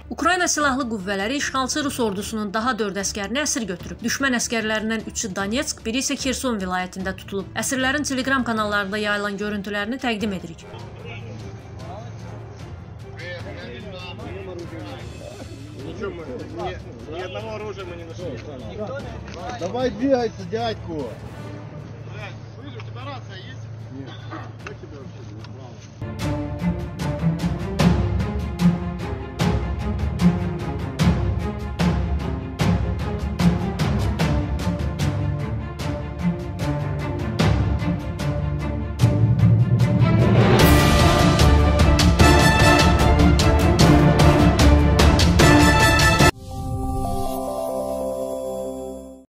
Ukrayna Silahlı Qüvvələri işğalçı Rus ordusunun daha 4 əskərini əsir götürüb. Düşmən əskərlərindən 3-ü Donetsk, biri isə Kherson vilayətində tutulub. Əsirlərin Telegram kanallarında yayılan görüntülərini təqdim edirik. Ни одного оружия мы не нашли. Давай двигайся, дядьку. Слышь, у тебя рация есть? Нет. Как тебя вообще?